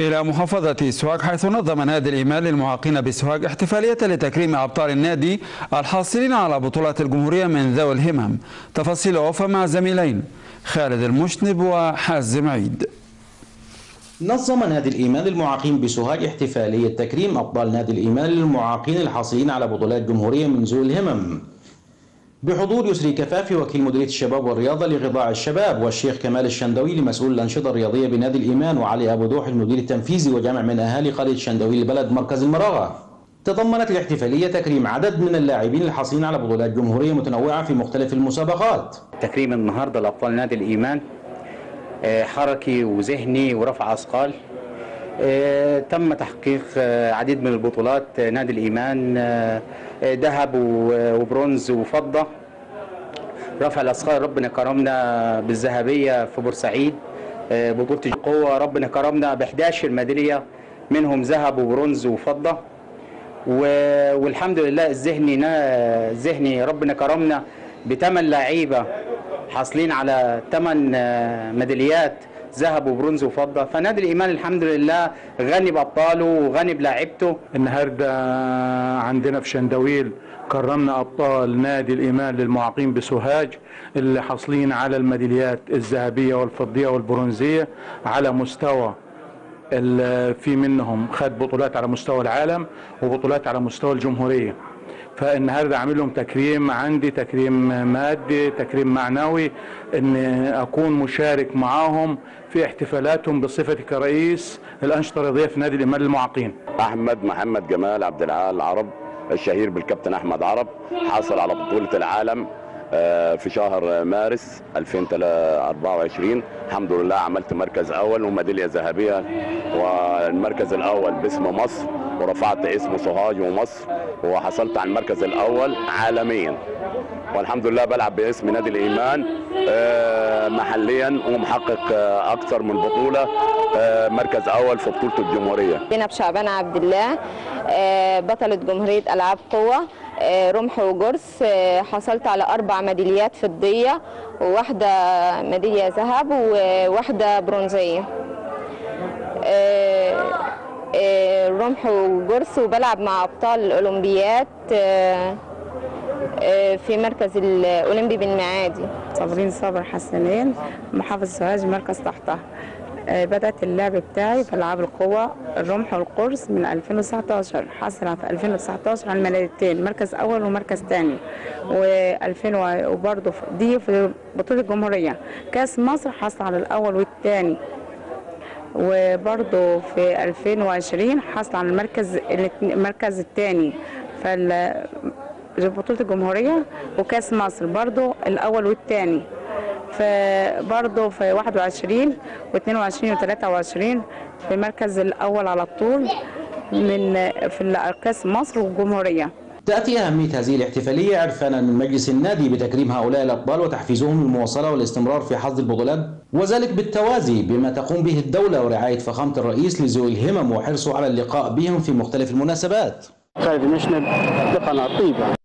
إلى محافظة سوهاج، حيث نظم نادي الإيمان للمعاقين بسوهاج احتفالية لتكريم أبطال النادي الحاصلين على بطولات الجمهورية من ذوي الهمم. تفاصيل أوفى مع زميلين خالد المشنب وحازم عيد. نظم نادي الإيمان للمعاقين بسوهاج احتفالية تكريم أبطال نادي الإيمان للمعاقين الحاصلين على بطولات جمهورية من ذوي الهمم بحضور يسري كفافي وكيل مديرية الشباب والرياضة لغذاء الشباب، والشيخ كمال الشندوي لمسؤول الأنشطة الرياضية بنادي الإيمان، وعلي أبو دوح المدير التنفيذي، وجمع من أهالي قرية الشندوي لبلد مركز المراغة. تضمنت الاحتفالية تكريم عدد من اللاعبين الحاصلين على بطولات جمهورية متنوعة في مختلف المسابقات. تكريم النهارده لأبطال نادي الإيمان حركي وذهني ورفع أثقال. تم تحقيق عديد من البطولات نادي الإيمان، ذهب وبرونز وفضة. رفع الأثقال ربنا كرمنا بالذهبية في بورسعيد. بطولة القوة ربنا كرمنا ب11 ميدالية، منهم ذهب وبرونز وفضة. والحمد لله الذهني ربنا كرمنا ب8 لعيبة حاصلين على 8 ميداليات ذهب وبرونز وفضه. فنادي الايمان الحمد لله غني بابطاله وغني بلاعيبته. النهارده عندنا في شندويل كرمنا ابطال نادي الايمان للمعاقين بسوهاج اللي حاصلين على الميداليات الذهبيه والفضيه والبرونزيه على مستوى، في منهم خد بطولات على مستوى العالم وبطولات على مستوى الجمهوريه. فالنهارده عامل لهم تكريم، عندي تكريم مادي، تكريم معنوي، ان اكون مشارك معاهم في احتفالاتهم بصفتي كرئيس الانشطه الرياضيه في نادي الايمان للمعاقين. احمد محمد جمال عبد العال عرب، الشهير بالكابتن احمد عرب، حاصل على بطوله العالم في شهر مارس 2024. الحمد لله عملت مركز اول وميداليه ذهبيه، والمركز الاول باسم مصر، ورفعت اسم سوهاج ومصر، وحصلت على المركز الاول عالميا. والحمد لله بلعب باسم نادي الايمان محليا، ومحقق اكثر من بطوله، مركز اول في بطوله الجمهوريه. زينب شعبان عبد الله، بطله جمهوريه العاب قوه رمح وجرس. حصلت على 4 ميداليات فضيه، وواحده ميداليه ذهب وواحده برونزيه. رمح وجرس، وبلعب مع ابطال الاولمبيات في مركز الاولمبي بالمعادي. صابرين صابر حسنين، محافظ سوهاج مركز تحتها. بدأت اللعب بتاعي في ألعاب القوة الرمح والقرص من 2019. حصل في 2019 على الميداليتين، مركز أول ومركز ثاني. و2000 وبرضه دي في بطولة الجمهورية. كأس مصر حصل على الأول والثاني. وبرضه في 2020 حصل على المركز الثاني في بطولة الجمهورية وكأس مصر، برضه الأول والثاني. فبرضه في 21 و22 و23 في المركز الأول على طول في كأس مصر والجمهورية. تأتي أهمية هذه الاحتفالية عرفانا من مجلس النادي بتكريم هؤلاء الأبطال وتحفيزهم للمواصلة والاستمرار في حصد البطولات، وذلك بالتوازي بما تقوم به الدولة ورعاية فخامة الرئيس لذوي الهمم وحرصه على اللقاء بهم في مختلف المناسبات. خالد المشنب لقناة طيبة.